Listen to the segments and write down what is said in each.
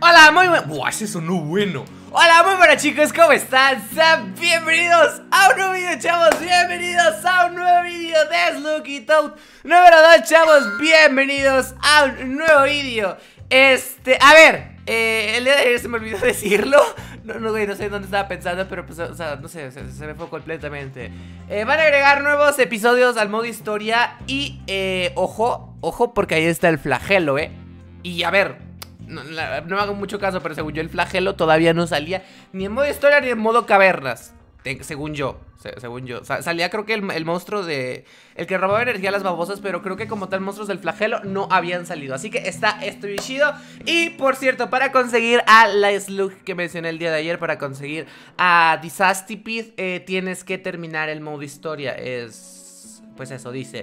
Hola, muy buenas. Buah, ese sonó bueno. Hola, muy buenas chicos, ¿cómo están? Sean bienvenidos a un nuevo video, chavos. Bienvenidos a un nuevo video de Sluggy Toad número 2, chavos. Bienvenidos a un nuevo video. A ver, el día de ayer se me olvidó decirlo. Güey, no sé dónde estaba pensando, pero pues, o sea, no sé, se me fue completamente. Van a agregar nuevos episodios al modo historia y, ojo, porque ahí está el flagelo, Y a ver, no me hago mucho caso, pero según yo el flagelo todavía no salía ni en modo historia ni en modo cavernas. Según yo, salía creo que el monstruo de... el que robaba energía a las babosas, pero creo que como tal monstruos del flagelo no habían salido. Así que está esto bien chido. Y por cierto, para conseguir a la Slug que mencioné el día de ayer, para conseguir a Disastipede, tienes que terminar el modo historia. Pues eso, dice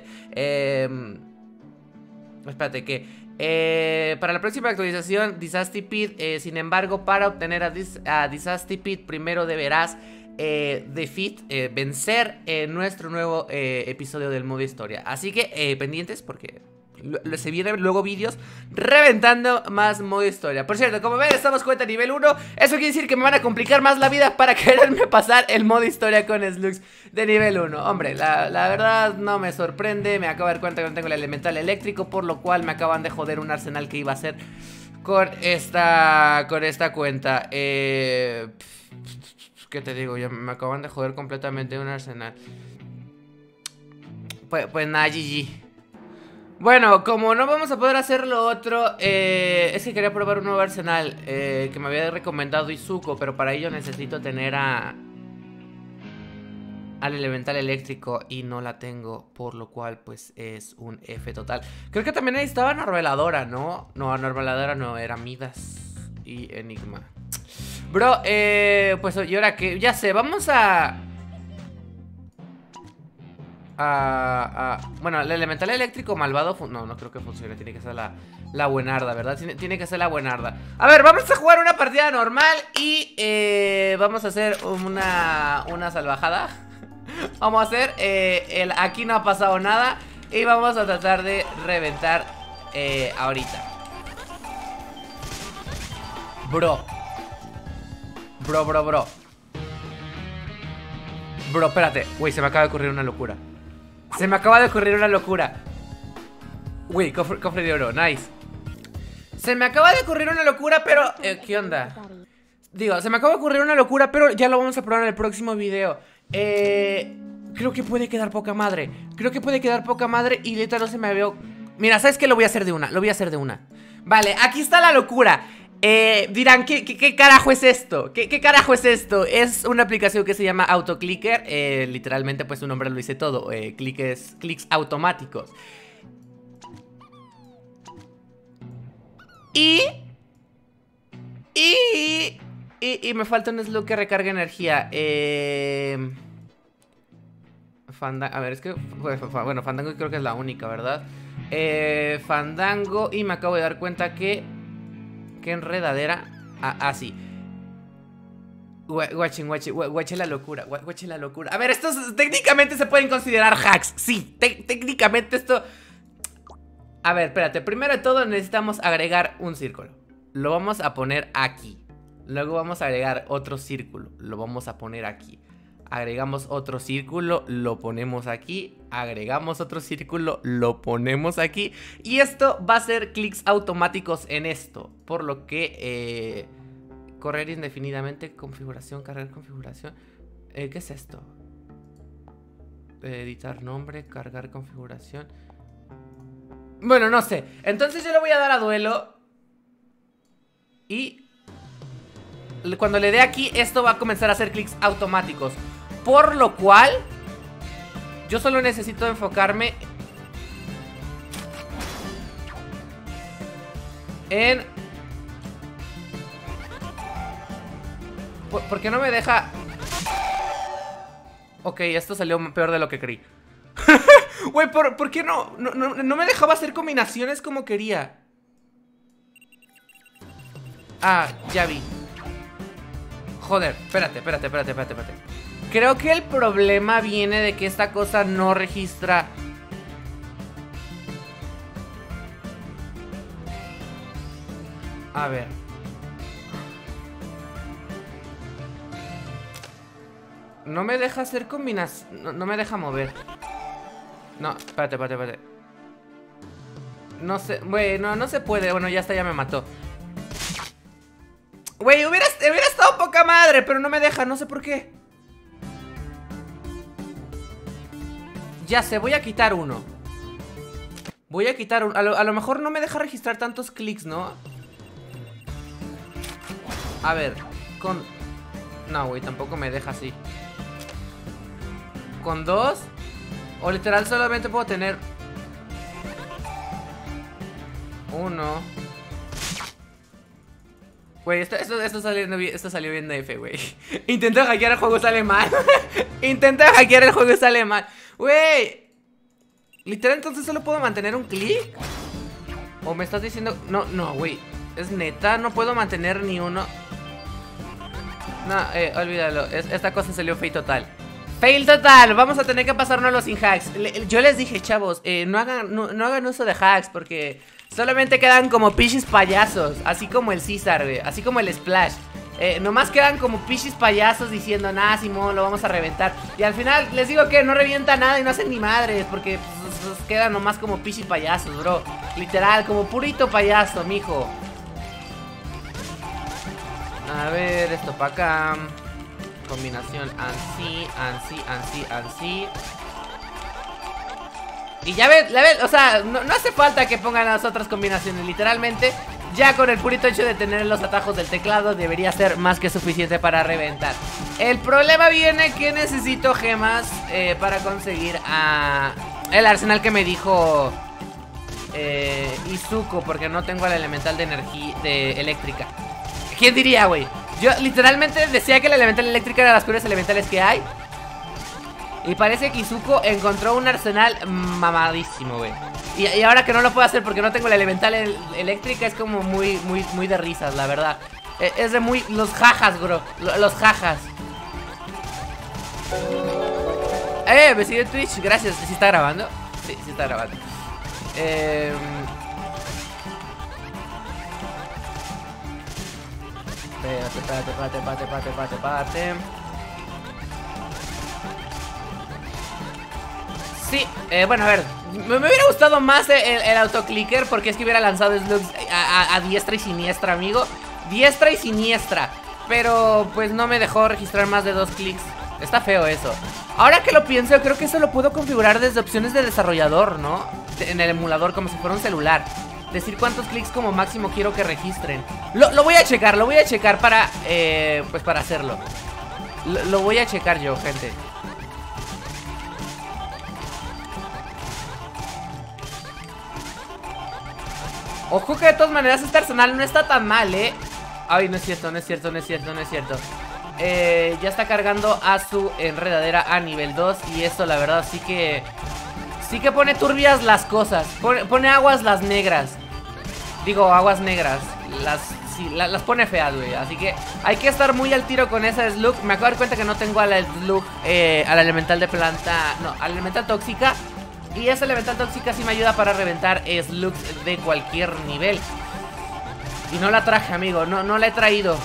espérate, que para la próxima actualización Disastipede, sin embargo, para obtener a Disastipede primero deberás vencer nuestro nuevo episodio del modo historia. Así que pendientes porque se vienen luego vídeos reventando más modo historia. Por cierto, como ven, estamos cuenta nivel 1. Eso quiere decir que me van a complicar más la vida para quererme pasar el modo historia con Slugs de nivel 1. Hombre, la verdad no me sorprende. Me acabo de dar cuenta que no tengo el elemental eléctrico, por lo cual me acaban de joder un arsenal que iba a hacer con esta cuenta. ¿Qué te digo? Ya me acaban de joder completamente un arsenal. Pues nada, GG. Bueno, como no vamos a poder hacer lo otro, es que quería probar un nuevo arsenal que me había recomendado Izuku, pero para ello necesito tener al elemental eléctrico y no la tengo, por lo cual pues es un F total. Creo que también necesitaba Narveladora, ¿no? No, Narveladora no, era Midas y Enigma. Bro, pues y ahora que, ya sé, vamos bueno, el elemental eléctrico malvado no creo que funcione. Tiene que ser la buenarda, ¿verdad? Tiene que ser la buenarda. A ver, vamos a jugar una partida normal y vamos a hacer una salvajada. Vamos a hacer aquí no ha pasado nada y vamos a tratar de reventar ahorita. Bro, espérate. Güey, se me acaba de ocurrir una locura. Güey, cofre de oro, nice. Se me acaba de ocurrir una locura, pero... ¿qué onda? Digo, se me acaba de ocurrir una locura, pero ya lo vamos a probar en el próximo video. Creo que puede quedar poca madre. Y neta no se me veo... Mira, ¿sabes qué? Lo voy a hacer de una. Vale, aquí está la locura. Dirán, ¿qué carajo es esto? ¿Qué carajo es esto? Es una aplicación que se llama AutoClicker. Literalmente, pues su nombre lo dice todo. Clics automáticos. Y me falta un slug que recargue energía. A ver, es que... Bueno, Fandango creo que es la única, ¿verdad? Fandango. Y me acabo de dar cuenta que... ¿Qué enredadera? Sí. Guache la locura. A ver, estos técnicamente se pueden considerar hacks. Sí, técnicamente esto... A ver, espérate. Primero de todo necesitamos agregar un círculo. Lo vamos a poner aquí. Luego vamos a agregar otro círculo. Lo vamos a poner aquí. Agregamos otro círculo, lo ponemos aquí. Agregamos otro círculo, lo ponemos aquí. Y esto va a ser clics automáticos en esto. Por lo que correr indefinidamente, configuración, cargar configuración. ¿Qué es esto? Editar nombre, cargar configuración. Bueno, no sé. Entonces yo le voy a dar a duelo. Y cuando le dé aquí, esto va a comenzar a hacer clics automáticos. Por lo cual yo solo necesito enfocarme en... ¿Por qué no me deja? Ok, esto salió peor de lo que creí. Güey, ¿por qué no me dejaba hacer combinaciones como quería? Ah, ya vi. Joder, espérate. Creo que el problema viene de que esta cosa no registra. A ver. No me deja hacer combinación. No me deja mover. No, espérate. No sé, güey, no se puede. Bueno, ya está, ya me mató. Güey, hubiera estado poca madre, pero no me deja, no sé por qué. Ya sé, voy a quitar uno. Voy a quitar uno. A lo mejor no me deja registrar tantos clics, ¿no? A ver, no, güey, tampoco me deja así. ¿Con 2? O literal solamente puedo tener 1. Güey, esto salió bien de F, güey. Intenté hackear el juego, sale mal. Intenté hackear el juego y sale mal. Güey, literal entonces solo puedo mantener un clic. ¿O me estás diciendo? No, güey, es neta, no puedo mantener ni uno. No, olvídalo, esta cosa salió fail total. Fail total, vamos a tener que pasárnoslo sin hacks. Yo les dije, chavos, no hagan uso de hacks porque solamente quedan como pichis payasos. Así como el César, güey, así como el Splash. Nomás quedan como pichis payasos diciendo, nah, Simón, lo vamos a reventar. Y al final les digo que no revienta nada y no hacen ni madres, porque pues, quedan nomás como pichis payasos, bro. Literal, como purito payaso, mijo. A ver, esto para acá. Combinación ansí. Y ya ves, o sea, no hace falta que pongan las otras combinaciones. Literalmente, ya con el purito hecho de tener los atajos del teclado debería ser más que suficiente para reventar. El problema viene que necesito gemas para conseguir el arsenal que me dijo Izuku, porque no tengo el elemental de energía eléctrica. ¿Quién diría, güey? Yo literalmente decía que el elemental eléctrica era de las peores elementales que hay. Y parece que Izuku encontró un arsenal mamadísimo, güey. Y ahora que no lo puedo hacer porque no tengo la elemental eléctrica, es como muy de risas, la verdad. Es de muy... los jajas, bro. Los jajas. Me sigue en Twitch, gracias. ¿Sí está grabando? Sí está grabando. Espérate. Sí, bueno, a ver, me hubiera gustado más el autoclicker, porque es que hubiera lanzado slugs a diestra y siniestra, amigo. Diestra y siniestra. Pero pues no me dejó registrar más de 2 clics. Está feo eso. Ahora que lo pienso, creo que eso lo puedo configurar desde opciones de desarrollador, ¿no? En el emulador, como si fuera un celular. Decir cuántos clics como máximo quiero que registren. Lo voy a checar para, pues para hacerlo. Lo voy a checar yo, gente. Ojo que de todas maneras este arsenal no está tan mal, Ay, no es cierto. Ya está cargando a su enredadera a nivel 2. Y eso la verdad sí que pone turbias las cosas. Pone aguas las negras. Digo, aguas negras. Las pone feas, güey. Así que hay que estar muy al tiro con esa slug. Me acabo de dar cuenta que no tengo a la slug, a la elemental de planta. No, a la elemental tóxica. Y esa elemental tóxica sí me ayuda para reventar slugs de cualquier nivel. Y no la traje, amigo, no la he traído.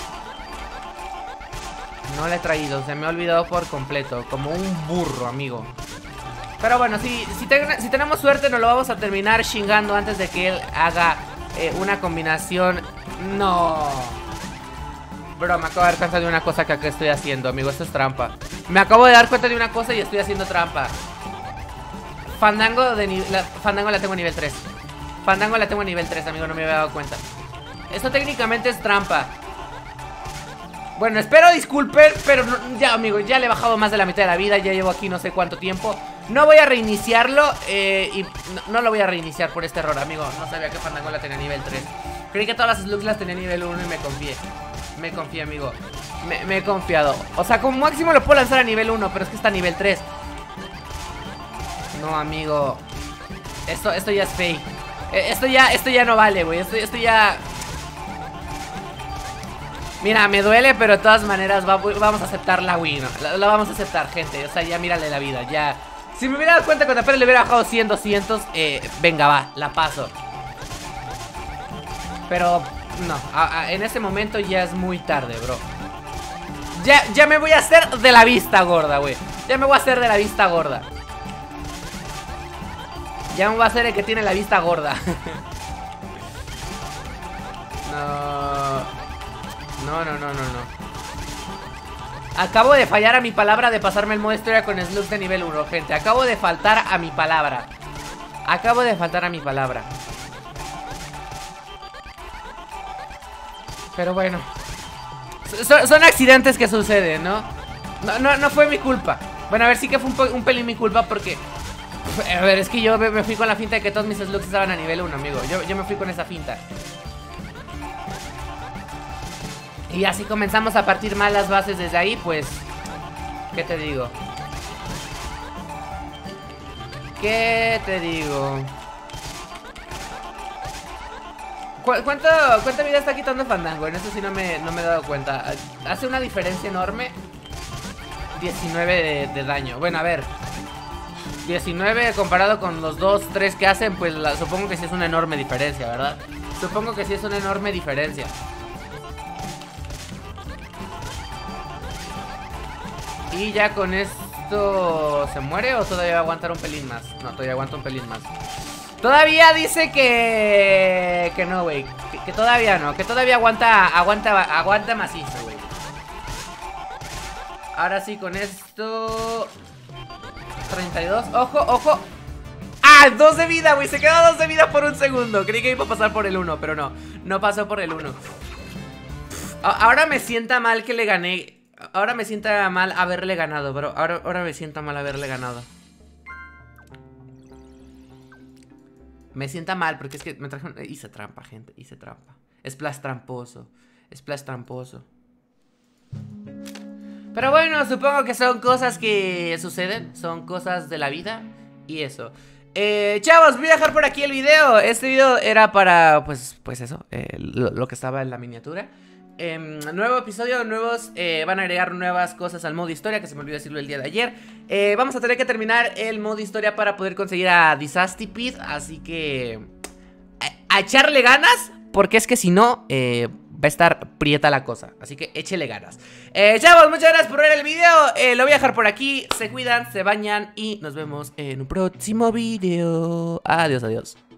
Se me ha olvidado por completo. Como un burro, amigo. Pero bueno, si tenemos suerte nos lo vamos a terminar chingando antes de que él haga una combinación. No. Bro, me acabo de dar cuenta de una cosa que acá estoy haciendo, amigo, esto es trampa. Me acabo de dar cuenta de una cosa y estoy haciendo trampa. Fandango la tengo nivel 3. Fandango la tengo nivel 3, amigo, no me había dado cuenta. Esto técnicamente es trampa. Bueno, espero disculpen, pero no, ya, amigo, ya le he bajado más de la mitad de la vida. Ya llevo aquí no sé cuánto tiempo. No voy a reiniciarlo y no lo voy a reiniciar por este error, amigo. No sabía que Fandango la tenía nivel 3. Creí que todas las slugs las tenía nivel 1 y me confié. Me confié, amigo. Me he confiado. O sea, como máximo lo puedo lanzar a nivel 1, pero es que está a nivel 3. No, amigo. Esto ya es fake. Esto ya no vale, güey. Esto ya... Mira, me duele, pero de todas maneras vamos a aceptar la win. La vamos a aceptar, gente. O sea, ya mírale la vida, ya. Si me hubiera dado cuenta cuando apenas le hubiera bajado 100, 200, venga, va, la paso. Pero, no, en este momento ya es muy tarde, bro. Ya me voy a hacer de la vista gorda, güey. Ya me voy a hacer de la vista gorda. Ya me voy a hacer el que tiene la vista gorda. No. Acabo de fallar a mi palabra de pasarme el modo historia con Slug de nivel 1, gente. Acabo de faltar a mi palabra. Pero bueno, son accidentes que suceden, ¿no? No fue mi culpa. Bueno, a ver, sí que fue un pelín mi culpa porque... A ver, es que yo me fui con la finta de que todos mis slugs estaban a nivel 1, amigo. Yo me fui con esa finta. Y así comenzamos a partir mal las bases desde ahí, pues... ¿Qué te digo? ¿Cuánta vida está quitando Fandango? En eso sí no me he dado cuenta. Hace una diferencia enorme. 19 de daño. Bueno, a ver, 19 comparado con los 2, 3 que hacen, pues supongo que sí es una enorme diferencia, ¿verdad? Supongo que sí es una enorme diferencia. Y ya con esto... ¿Se muere o todavía va a aguantar un pelín más? No, todavía aguanta un pelín más. Todavía dice que no, güey. Que todavía no. Que todavía aguanta macizo, güey. Ahora sí, con esto... 32. Ojo. ¡Ah! 2 de vida, güey. Se quedó 2 de vida por un segundo. Creí que iba a pasar por el 1, pero no. No pasó por el 1. Ahora me sienta mal que le gané. Ahora me sienta mal haberle ganado, bro. Ahora me sienta mal haberle ganado. Me sienta mal porque es que me trajeron... Hice trampa, gente. Hice trampa. Splash tramposo. Pero bueno, supongo que son cosas que suceden. Son cosas de la vida. Y eso. Chavos, voy a dejar por aquí el video. Este video era para, pues eso, lo que estaba en la miniatura. Nuevo episodio, van a agregar nuevas cosas al modo historia, que se me olvidó decirlo el día de ayer. Vamos a tener que terminar el modo historia para poder conseguir a Disastipid. Así que a echarle ganas, porque es que si no va a estar prieta la cosa. Así que échele ganas. Chavos, muchas gracias por ver el video. Lo voy a dejar por aquí. Se cuidan, se bañan y nos vemos en un próximo video. Adiós.